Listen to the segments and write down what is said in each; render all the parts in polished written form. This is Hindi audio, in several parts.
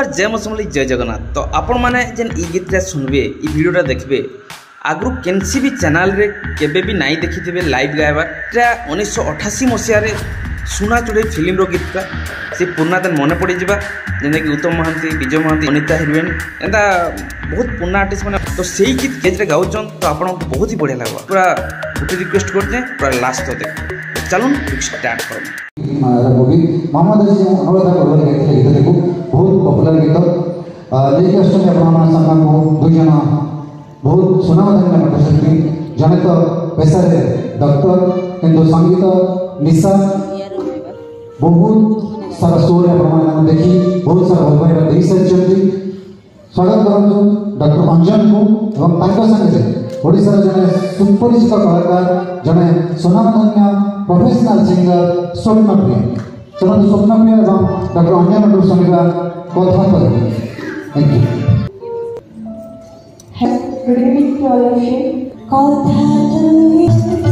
नमस्कार जय मां समलेई जय जगन्नाथ। तो आपण मैंने जेन ई गीत सुनबे ई वीडियोटा देखबे आगु केनसी भी चैनल रे केबे भी नाई देखिथिबे लाइव गायबार 1988 मसीह रे सुना चुड़े फिल्म रो गीतटा से पुराना दिन मन पड़ जावा जेने कि उत्तम महांती विजय महांती अनिता हिरोइन एंता बहुत पुराना आर्टिस्ट मैंने तो सही गीत केजरे गाउछन तो आपन बहुत ही बढ़िया लागबा। पूरा गोटे रिक्वेस्ट करते पूरा लास्ट तक देख चलून स्टार्ट करूँ। मूवी मोहम्मद अली अनुराधा करबा गाइथिले गीत को बहुत पॉपुलर गीत लेके आछन आपण सामना को दुई जन बहुत सुनामधन्य कंठशिल्पी जने तो पेशा रे डॉक्टर किंतु संगीत निशा बहुत सारा स्टोरी आपण देखी बहुत सारा भलपाइबा देई सारिछन्ती। स्वागत करछु डॉक्टर अंजन को एवं तांका संगे ओडिसा जने सुपरिचित कलाकार जने सुनामधन्य प्रोफेशनल सिंगर स्वप्नप्रिय चलते स्वप्नप्रिय एवं डॉक्टर अंजन को सुनिबा कथा पर। Thank you. Good evening to all of you.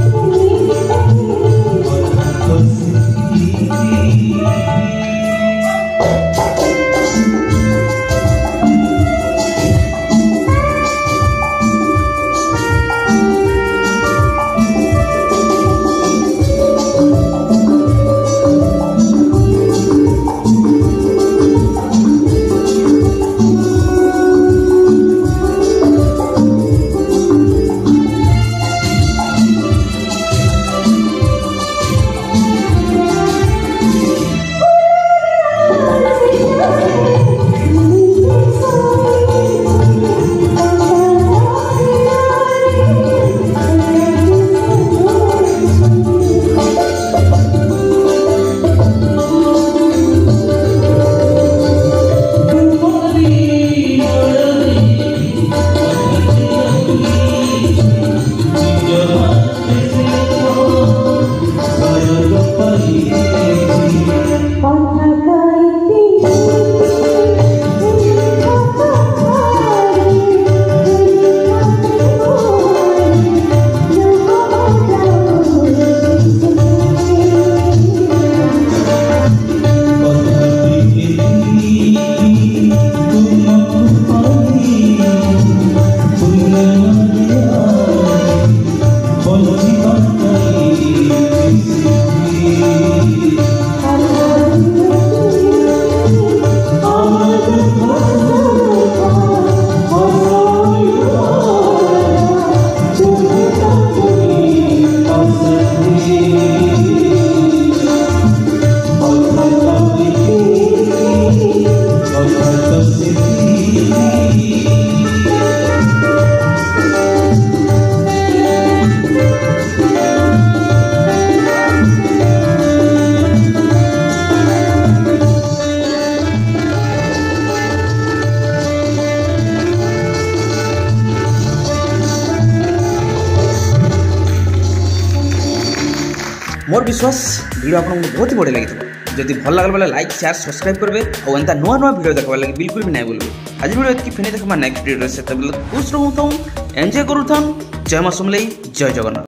मोर विश्वास वीडियो आपको बहुत ही बढ़िया लगी जदि भल लगे बोले लाइक शेयर सब्सक्राइब करेंगे और एंता नुआ नुआ वीडियो देखा लगे बिल्कुल भी नहीं भूलेंगे। आज वीडियो इतनी फिनी देखा नेक्स्ट वीडियो से खुश रहूँ एंजॉय करूँ। जय मां समलेई जय जगन्नाथ।